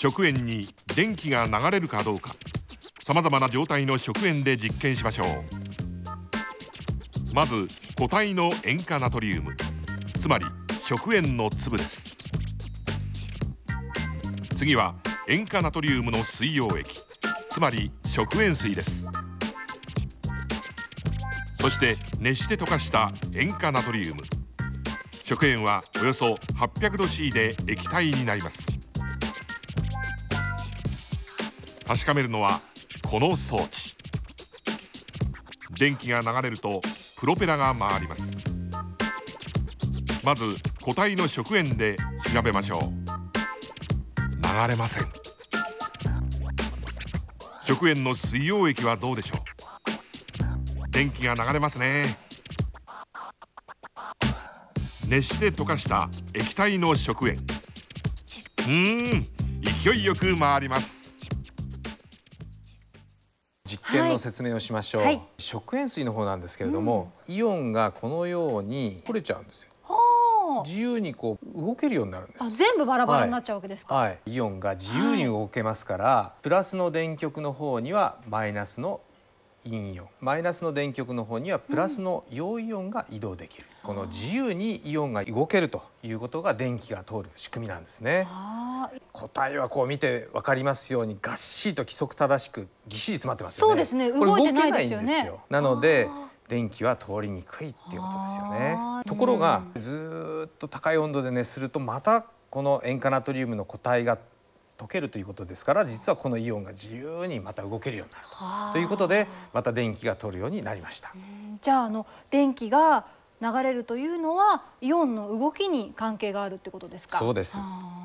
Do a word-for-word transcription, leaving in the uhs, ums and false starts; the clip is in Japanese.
食塩に電気が流れるかどうか、さまざまな状態の食塩で実験しましょう。まず固体の塩化ナトリウム、つまり食塩の粒です。次は塩化ナトリウムの水溶液、つまり食塩水です。そして熱して溶かした塩化ナトリウム、食塩はおよそ はっぴゃくど C で液体になります。確かめるのはこの装置。電気が流れるとプロペラが回ります。まず固体の食塩で調べましょう。流れません。食塩の水溶液はどうでしょう。電気が流れますね。熱して溶かした液体の食塩、うーん、勢いよく回ります。 実験の説明をしましょう、はい、食塩水の方なんですけれども、うん、イオンがこのように取れちゃうんですよ。自由にこう動けるようになるんです。 あ、全部バラバラになっちゃうわけですか。 はいはい、イオンが自由に動けますから、はい、プラスの電極の方にはマイナスの陰イオン、マイナスの電極の方にはプラスの陽イオンが移動できる、うん、この自由にイオンが動けるということが電気が通る仕組みなんですね。固体はこう見て分かりますようにがっしりと規則正しくぎっしり詰まってますよね。 そうですね、動いてないですよね。 これ動けないんですよ。なので電気は通りにくいっていうことですよね。ところがずっと高い温度で熱するとまたこの塩化ナトリウムの固体が溶けるということですから、実はこのイオンが自由にまた動けるようになるとということで、また電気が通るようになりました。 じゃあ、あの電気が流れるというのはイオンの動きに関係があるってことですか。 そうです。